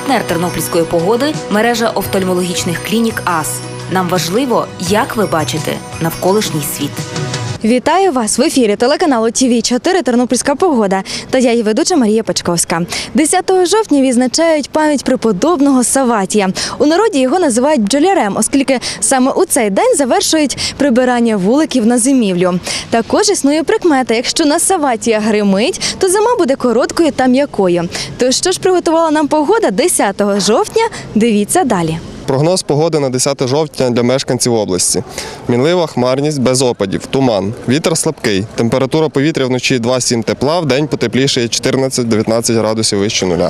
Партнер тернопільської погоди – мережа офтальмологічних клінік АС. Нам важливо, як ви бачите навколишній світ. Вітаю вас в ефірі телеканалу ТВ4 «Тернопільська погода» та я її ведуча Марія Пачковська. 10 жовтня відзначають пам'ять преподобного Савватія. У народі його називають бджолярем, оскільки саме у цей день завершують прибирання вуликів на зимівлю. Також існує прикмета: якщо на Савватія гримить, то зима буде короткою та м'якою. Тож, що ж приготувала нам погода 10 жовтня, дивіться далі. Прогноз погоди на 10 жовтня для мешканців області. Мінлива хмарність без опадів, туман, вітер слабкий, температура повітря вночі 2-7 тепла, вдень потеплішає 14-19 градусів вище нуля.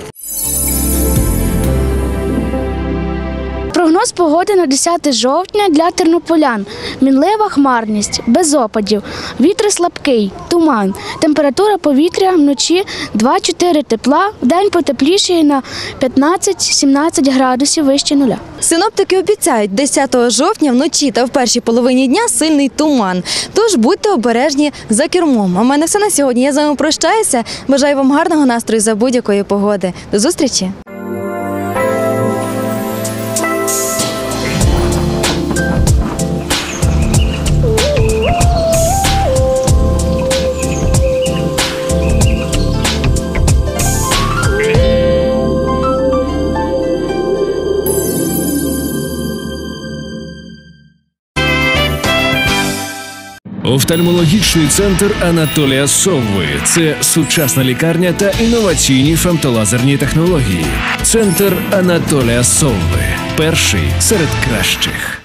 Прогноз погоди на 10 жовтня для тернополян. Мінлива хмарність, без опадів, вітер слабкий, туман, температура повітря вночі 2-4 тепла, вдень потеплішає на 15-17 градусів вище нуля. Синоптики обіцяють, 10 жовтня вночі та в першій половині дня сильний туман. Тож будьте обережні за кермом. А в мене все на сьогодні. Я з вами прощаюся. Бажаю вам гарного настрою за будь-якої погоди. До зустрічі! Офтальмологічний центр Анатолія Совви – це сучасна лікарня та інноваційні фемтолазерні технології. Центр Анатолія Совви – перший серед кращих.